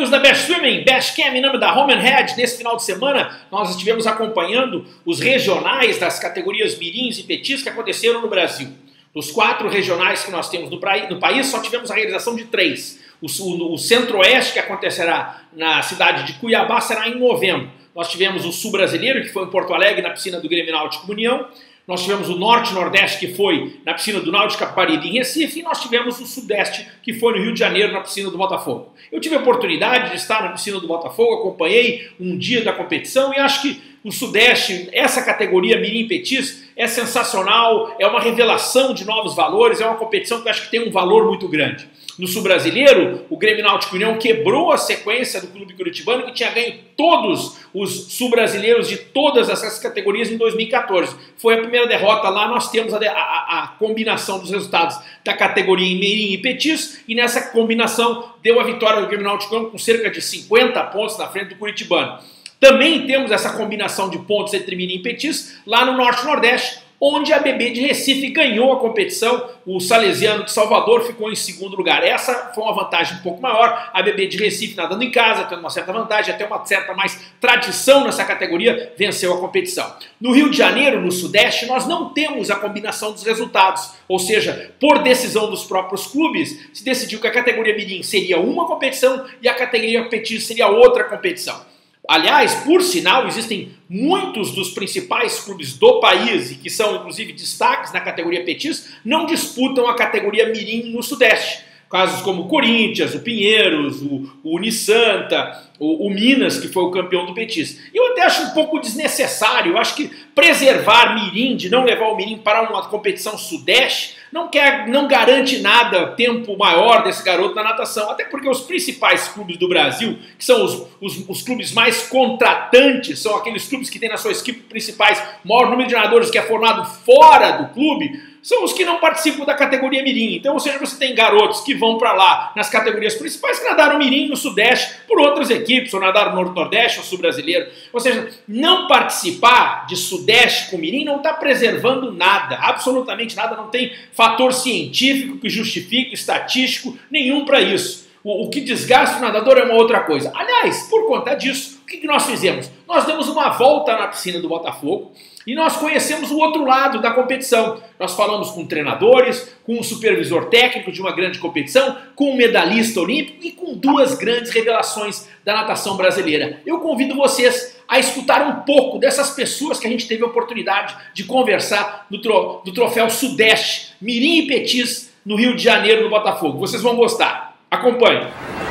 amigos da Best Swimming, Best Cam em nome da Home and Head. Nesse final de semana nós estivemos acompanhando os regionais das categorias mirins e petis que aconteceram no Brasil. Dos 4 regionais que nós temos no país, só tivemos a realização de 3. O Centro-Oeste, que acontecerá na cidade de Cuiabá, será em novembro. Nós tivemos o Sul Brasileiro, que foi em Porto Alegre, na piscina do Grêmio Náutico União. Nós tivemos o Norte e Nordeste, que foi na piscina do Náutico Capibaribe em Recife, e nós tivemos o Sudeste, que foi no Rio de Janeiro, na piscina do Botafogo. Eu tive a oportunidade de estar na piscina do Botafogo, acompanhei um dia da competição e acho que o Sudeste, essa categoria Mirim e Petis, é sensacional, é uma revelação de novos valores, é uma competição que eu acho que tem um valor muito grande. No Sul Brasileiro, o Grêmio Náutico União quebrou a sequência do clube curitibano, que tinha ganho todos os sul-brasileiros de todas essas categorias em 2014. Foi a primeira derrota lá, nós temos a combinação dos resultados da categoria em Mirim e Petis, e nessa combinação deu a vitória do Grêmio Náutico União com cerca de 50 pontos na frente do curitibano. Também temos essa combinação de pontos entre Mirim e Petis lá no Norte e Nordeste, onde a BB de Recife ganhou a competição, o Salesiano de Salvador ficou em segundo lugar. Essa foi uma vantagem um pouco maior, a BB de Recife nadando em casa, tendo uma certa vantagem, até uma certa mais tradição nessa categoria, venceu a competição. No Rio de Janeiro, no Sudeste, nós não temos a combinação dos resultados, ou seja, por decisão dos próprios clubes, se decidiu que a categoria Mirim seria uma competição e a categoria Petis seria outra competição. Aliás, por sinal, existem muitos dos principais clubes do país, e que são inclusive destaques na categoria Petis, não disputam a categoria Mirim no Sudeste. Casos como o Corinthians, o Pinheiros, o Unisanta, o Minas, que foi o campeão do Petis. Eu até acho um pouco desnecessário, eu acho que preservar Mirim, de não levar o Mirim para uma competição Sudeste, não garante nada, tempo maior desse garoto na natação, até porque os principais clubes do Brasil, que são os clubes mais contratantes, são aqueles clubes que têm nas suas equipes principais o maior número de nadadores que é formado fora do clube, são os que não participam da categoria Mirim. Então, ou seja, você tem garotos que vão para lá nas categorias principais que nadaram Mirim no Sudeste por outras equipes, ou nadaram no Nordeste ou Sul Brasileiro. Ou seja, não participar de Sudeste com Mirim não está preservando nada, absolutamente nada, não tem fator científico que justifique, estatístico, nenhum para isso. O que desgasta o nadador é uma outra coisa. Aliás, por conta disso, o que nós fizemos? Nós demos uma volta na piscina do Botafogo e nós conhecemos o outro lado da competição. Nós falamos com treinadores, com um supervisor técnico de uma grande competição, com um medalhista olímpico e com 2 grandes revelações da natação brasileira. Eu convido vocês a escutar um pouco dessas pessoas que a gente teve a oportunidade de conversar do Troféu Sudeste, Mirim e Petis, no Rio de Janeiro, no Botafogo. Vocês vão gostar. Acompanhe.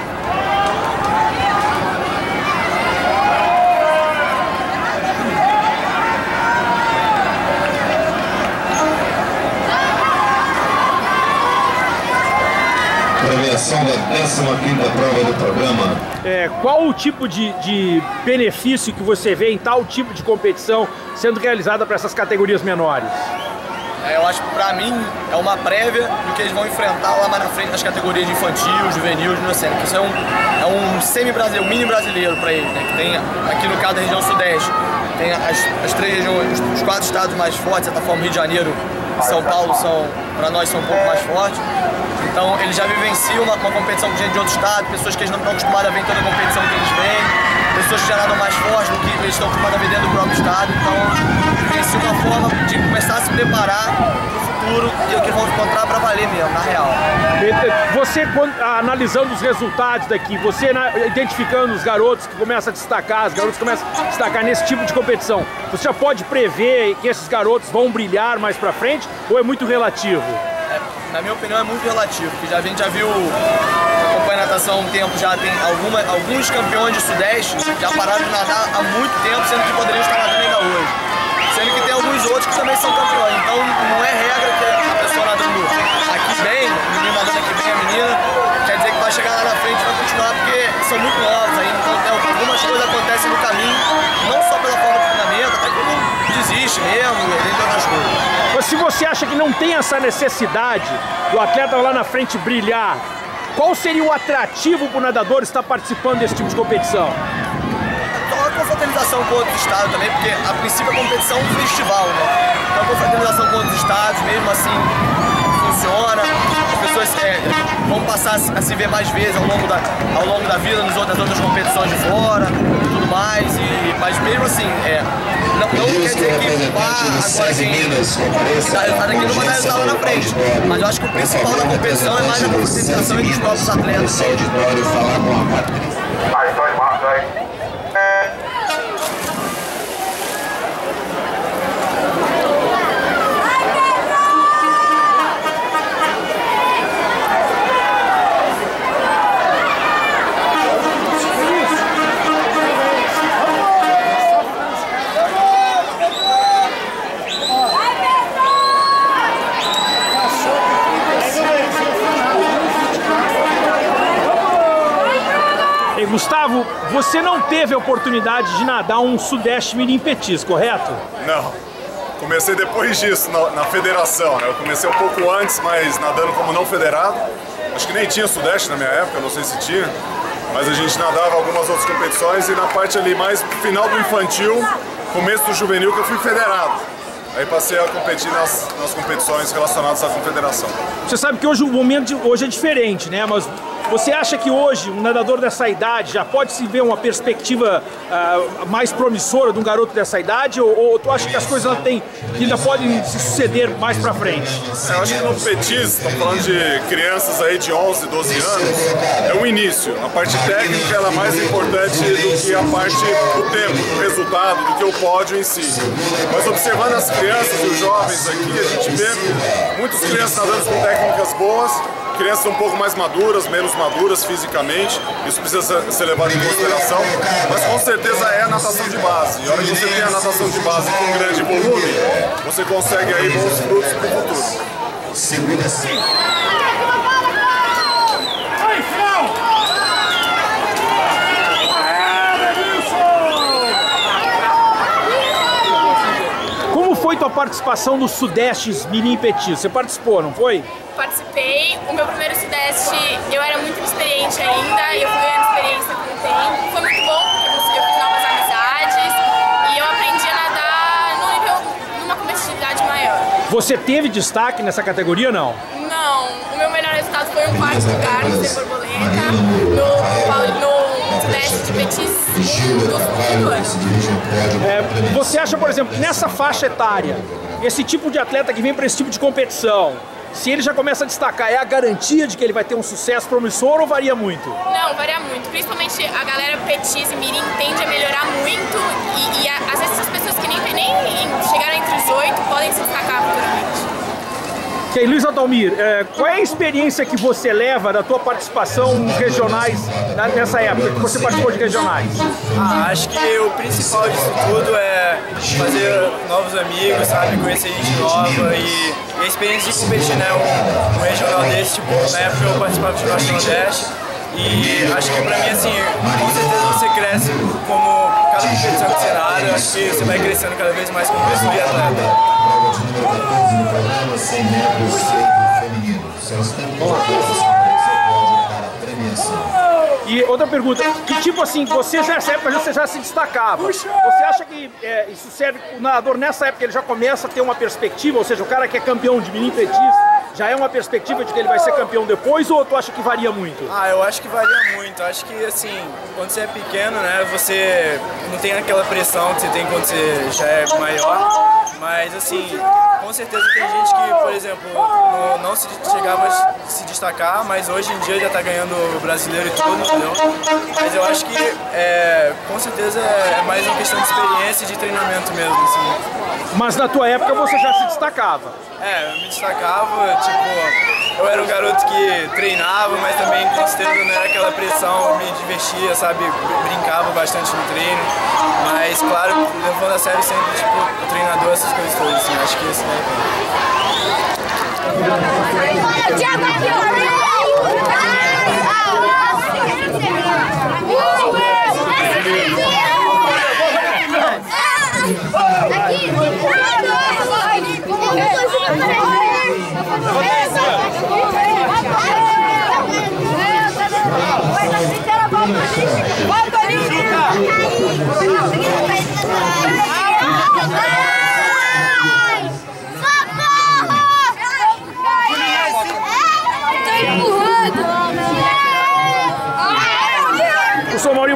Premiação da 15ª prova do programa. Qual o tipo de benefício que você vê em tal tipo de competição sendo realizada para essas categorias menores? Eu acho que pra mim é uma prévia do que eles vão enfrentar lá mais na frente nas categorias de infantil, juvenil, junior-sênior. Isso é um semi-brasileiro, um mini brasileiro pra eles, né? Que tem aqui no caso da região Sudeste, tem as 3 regiões, os 4 estados mais fortes, de certa forma Rio de Janeiro e São Paulo pra nós são um pouco mais fortes. Então eles já vivenciam uma competição com gente de outro estado, pessoas que eles não estão acostumadas a ver em toda a competição que eles vêm, pessoas que já nadam mais forte do que eles estão acostumados a ver dentro do próprio estado. Então vivenciam uma forma de começar a se preparar para o futuro e o que eles vão encontrar para valer mesmo, na real. Você, analisando os resultados daqui, você identificando os garotos que começam a destacar, os garotos que começam a destacar nesse tipo de competição, você já pode prever que esses garotos vão brilhar mais para frente ou é muito relativo? Na minha opinião é muito relativo, porque a gente já viu, acompanha a natação há um tempo, já tem alguns campeões de Sudeste já pararam de nadar há muito tempo, sendo que poderiam estar nadando ainda hoje. Sendo que tem alguns outros que também são campeões, então não é regra que a pessoa nadando aqui bem, o menino nadando aqui bem, a menina, quer dizer que vai chegar lá na frente e vai continuar, porque são muito novos ainda, então algumas coisas acontecem no caminho, não só pela forma de treinamento, até quando desiste mesmo, entre outras coisas. Mas se você acha que não tem essa necessidade do atleta lá na frente brilhar, qual seria o atrativo para o nadador estar participando desse tipo de competição? Então a confraternização com outros estados também, porque a princípio a competição é um festival, né? Então a confraternização com outros estados, mesmo assim, funciona, as pessoas vão passar a se ver mais vezes ao longo da vida, nas outras competições de fora e tudo mais, mas mesmo assim, não quer dizer que agora quem não vai dar resultado lá na frente, mas eu acho que o principal da competição é mais a concentração entre os próprios atletas. Gustavo, você não teve a oportunidade de nadar um Sudeste Mirim Petisco, correto? Não. Comecei depois disso, na federação, né? Eu comecei um pouco antes, mas nadando como não federado. Acho que nem tinha Sudeste na minha época, não sei se tinha. Mas a gente nadava algumas outras competições e na parte ali mais final do infantil, começo do juvenil, que eu fui federado. Aí passei a competir nas competições relacionadas à confederação. Você sabe que hoje o momento hoje é diferente, né? Mas você acha que hoje um nadador dessa idade já pode se ver uma perspectiva mais promissora de um garoto dessa idade? Ou tu acha que as coisas ainda podem se suceder mais pra frente? Eu acho que no Petis, estamos falando de crianças aí de 11, 12 anos, é o início. A parte técnica ela é mais importante do que a parte do tempo, do resultado, do que o pódio em si. Mas observando as crianças e os jovens aqui, a gente vê muitas crianças nadando com técnicas boas, crianças um pouco mais maduras, menos maduras fisicamente, isso precisa ser levado em consideração, mas com certeza é a natação de base. E a hora que você tem a natação de base com grande volume, você consegue aí bons frutos para o futuro. Segura assim. Como foi tua participação no Sudeste Mirim Petisco? Você participou, não foi? Participei. O meu primeiro Sudeste, eu era muito inexperiente ainda e eu fui ganhando experiência com o tempo. Foi muito bom porque eu fiz novas amizades e eu aprendi a nadar numa competitividade maior. Você teve destaque nessa categoria ou não? Não. O meu melhor resultado foi um quarto lugar no Sem Borboleta, no Sudeste de Petis do segundo ano. Você acha, por exemplo, nessa faixa etária, esse tipo de atleta que vem para esse tipo de competição, se ele já começa a destacar, é a garantia de que ele vai ter um sucesso promissor ou varia muito? Não, varia muito. Principalmente a galera Petis e Mirim tende a melhorar muito e às vezes as pessoas que nem chegaram entre os 8 podem se destacar futuramente. Ok, Luiz Adalmir, qual é a experiência que você leva da tua participação nos regionais nessa época, que você participou de regionais? Acho que o principal disso tudo é fazer novos amigos, sabe, conhecer gente nova e a experiência de competir, né, um regional desse, tipo, na época eu participava de Norte Nordeste e acho que pra mim, assim, com certeza você cresce como cada competição que você nada, acho que você vai crescendo cada vez mais como pessoa e atleta. 100 metros feminino. São os campeões para premiação. E outra pergunta, que tipo assim, você já nessa época você já se destacava, você acha que isso serve, o nadador nessa época ele já começa a ter uma perspectiva, ou seja, o cara que é campeão de Mirim Petis, já é uma perspectiva de que ele vai ser campeão depois, ou tu acha que varia muito? Eu acho que varia muito, acho que assim, quando você é pequeno, né, você não tem aquela pressão que você tem quando você já é maior, mas assim, com certeza tem gente que, por exemplo, não chegava a se destacar, mas hoje em dia já está ganhando o brasileiro e tudo, entendeu? Mas eu acho que com certeza é mais uma questão de experiência e de treinamento mesmo, assim. Mas na tua época você já se destacava? Eu me destacava, tipo, eu era um garoto que treinava, mas também com certeza não era aquela pressão, me divertia, sabe, brincava bastante no treino, mas claro, levando a sério sempre, tipo, o treinador, essas coisas todas, assim, acho que isso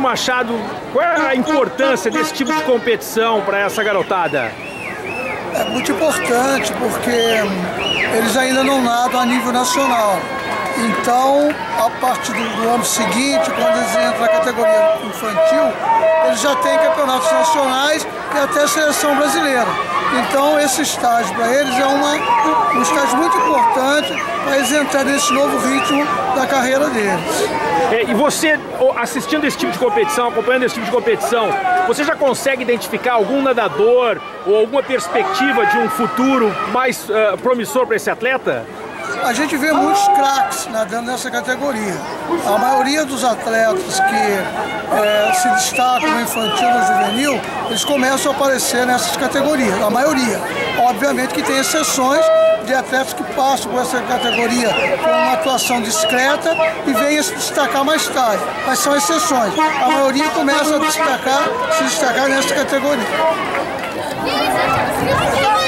Machado, qual é a importância desse tipo de competição para essa garotada? É muito importante porque eles ainda não nadam a nível nacional. Então, a partir do ano seguinte, quando eles entram na categoria infantil, eles já têm campeonatos nacionais e até seleção brasileira. Então, esse estágio para eles é um estágio muito importante para eles entrarem nesse novo ritmo da carreira deles. E você, assistindo esse tipo de competição, acompanhando esse tipo de competição, você já consegue identificar algum nadador ou alguma perspectiva de um futuro mais promissor para esse atleta? A gente vê muitos craques nadando nessa categoria. A maioria dos atletas que se destacam no infantil e no juvenil, eles começam a aparecer nessas categorias, a maioria. Obviamente que tem exceções de atletas que passam por essa categoria com uma atuação discreta e vêm a se destacar mais tarde, mas são exceções. A maioria começa a se destacar nessa categoria.